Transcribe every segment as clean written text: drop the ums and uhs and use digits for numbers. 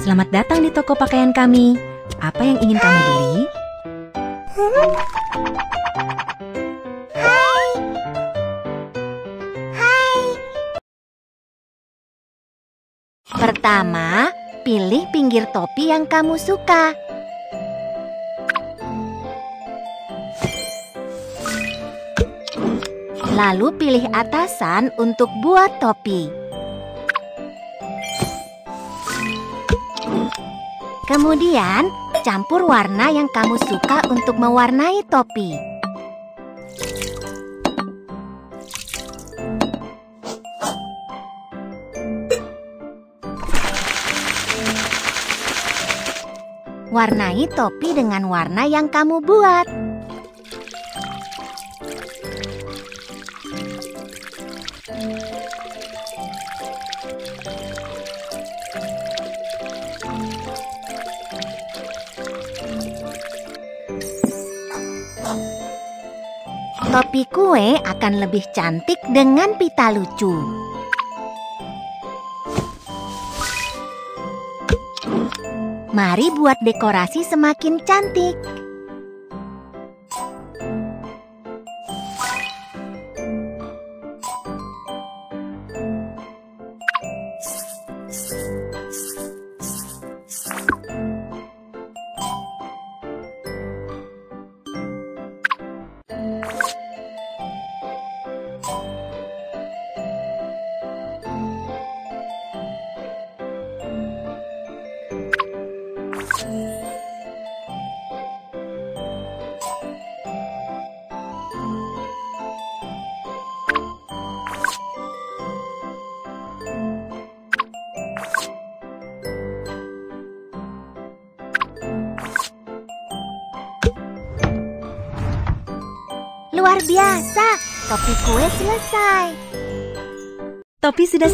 Selamat datang di toko pakaian kami. Apa yang ingin kamu beli? Pertama, pilih pinggir topi yang kamu suka. Lalu pilih atasan untuk buat topi. Kemudian, campur warna yang kamu suka untuk mewarnai topi. Warnai topi dengan warna yang kamu buat. Topi kue akan lebih cantik dengan pita lucu. Mari buat dekorasi semakin cantik. Luar biasa, topi kue selesai. Topi sudah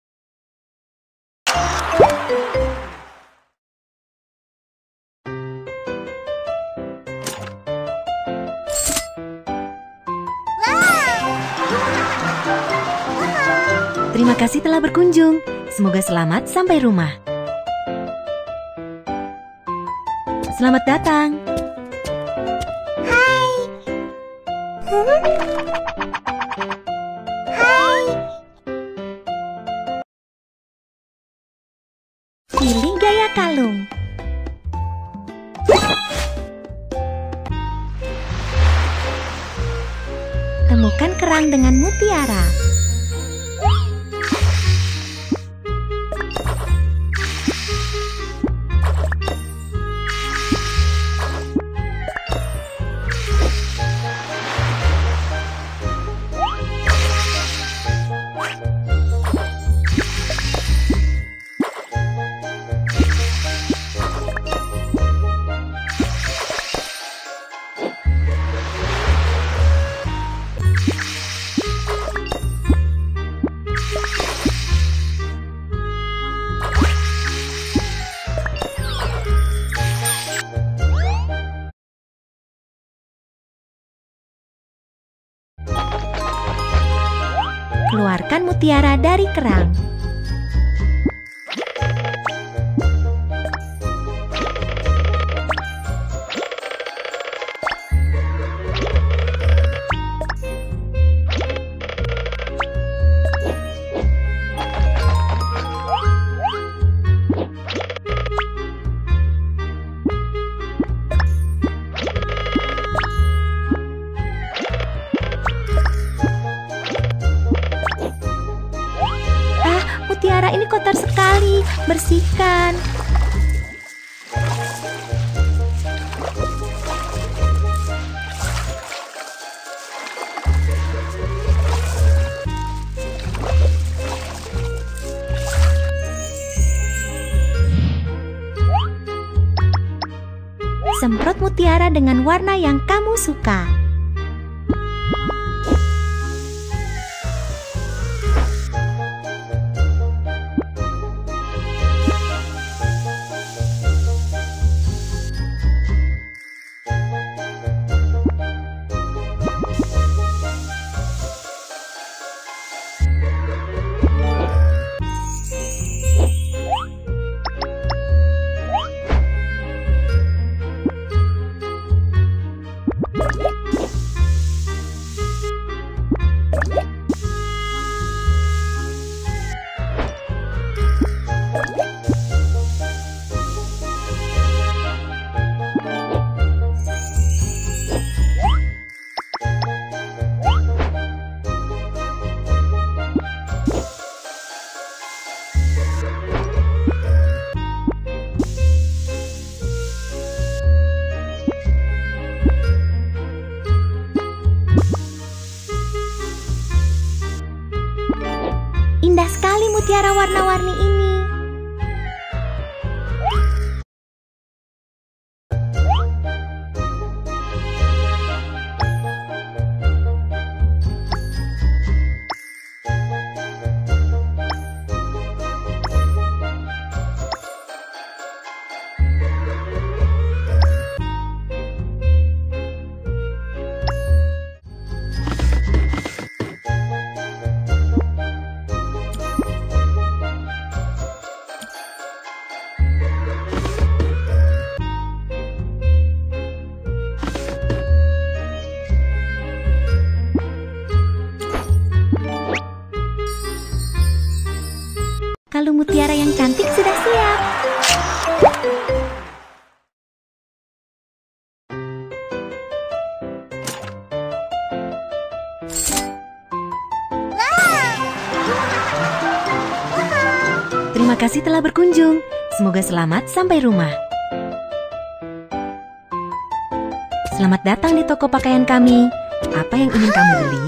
Terima kasih telah berkunjung. Semoga selamat sampai rumah. Selamat datang. Pilih gaya kalung. Temukan kerang dengan mutiara. Keluarkan mutiara dari kerang. Mutiara ini kotor sekali, bersihkan. Semprot mutiara dengan warna yang kamu suka. kasih telah berkunjung. Semoga selamat sampai rumah. Selamat datang di toko pakaian kami. Apa yang ingin kamu beli?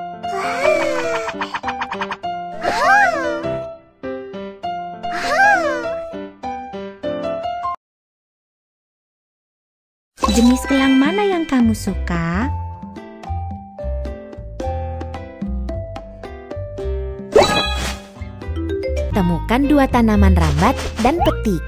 Jenis gelang mana yang kamu suka? Temukan 2 tanaman rambat dan petik.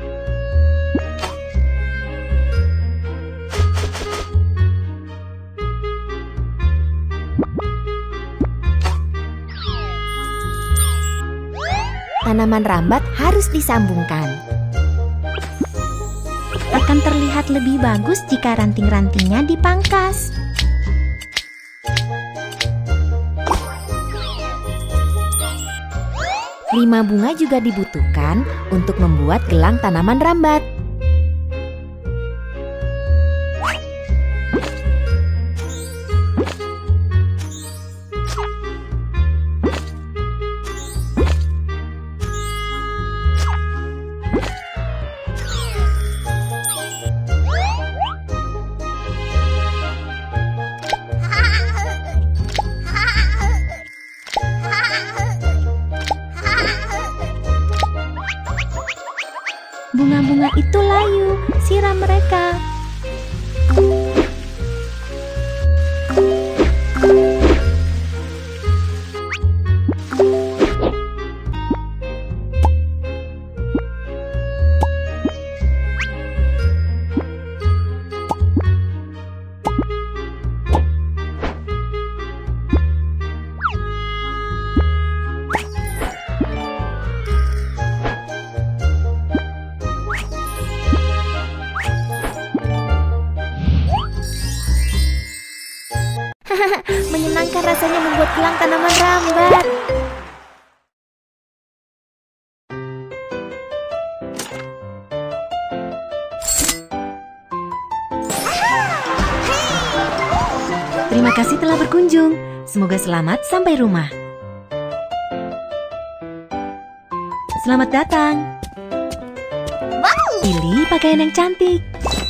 Tanaman rambat harus disambungkan. Akan terlihat lebih bagus jika ranting-rantingnya dipangkas. Lima bunga juga dibutuhkan untuk membuat gelang tanaman rambat. Bunga-bunga itu layu, siram mereka. Menyenangkan rasanya membuat gelang tanaman rambat. Terima kasih telah berkunjung. Semoga selamat sampai rumah. Selamat datang. Pilih pakaian yang cantik.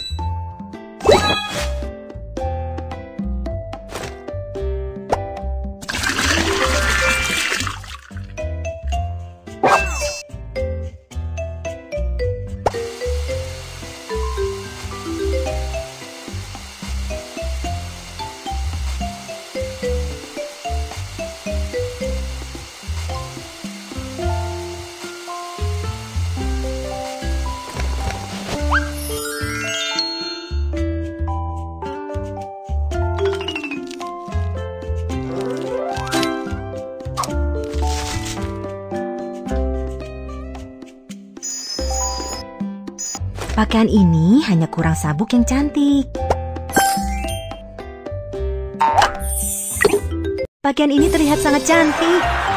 Pakaian ini hanya kurang sabuk yang cantik. Pakaian ini terlihat sangat cantik.